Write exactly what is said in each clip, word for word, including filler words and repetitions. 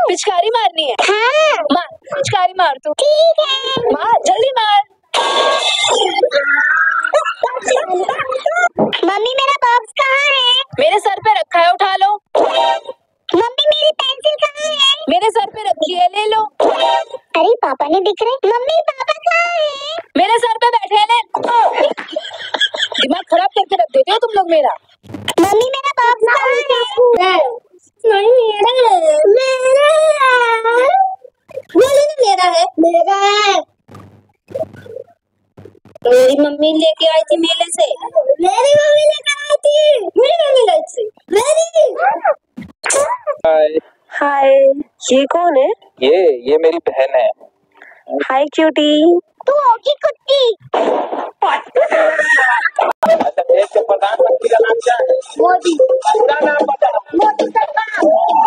पिचकारी मारनी है? हाँ। मार, पिचकारी मार तू। ठीक है। मार, जल्दी मार। मम्मी मेरा बॉक्स कहाँ है? मेरे सर पे रखा है, उठा लो। मम्मी मेरी पेंसिल कहाँ है? मेरे सर पे रखी है, ले लो। अरे पापा नहीं दिख रहे। मम्मी पापा कहाँ है? मेरे सर पे बैठे हैं, ले। दिमाग खराब करके रख देते हो तुम लोग मेरा। मम्मी मेरा बॉक्स कहाँ है? नहीं मेरा है। मेरा है। मेरा है, मेरा है। मेरी मम्मी लेके आई थी मेले से। मेरी मम्मी लेकर आई थी। मेरी मम्मी लाई थी। मेरी। हाय। हाय, ये कौन है? ये ये मेरी बहन है। Hi cutie. तू होगी कुत्ती। अच्छा, देश के प्रधानमंत्री का नाम क्या है? मोदी। पूरा नाम बता। मोदी सरकार।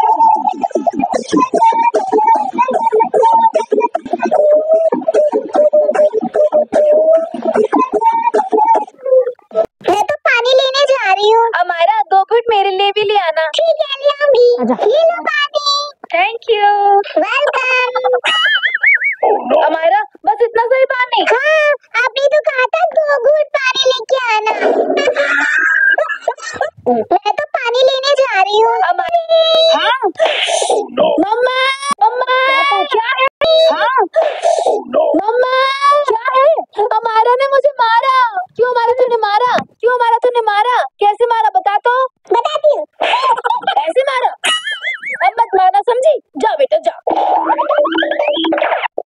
मैं तो पानी लेने जा रही हूँ। अमायरा, दो घुट मेरे लिए भी ले आना। ठीक है, ले आऊंगी। ये लो पानी। Thank you. वेलकम। अमायरा, बस इतना सही पानी? हाँ, आपने तो कहा था दो घूंट पानी लेके आना। मैं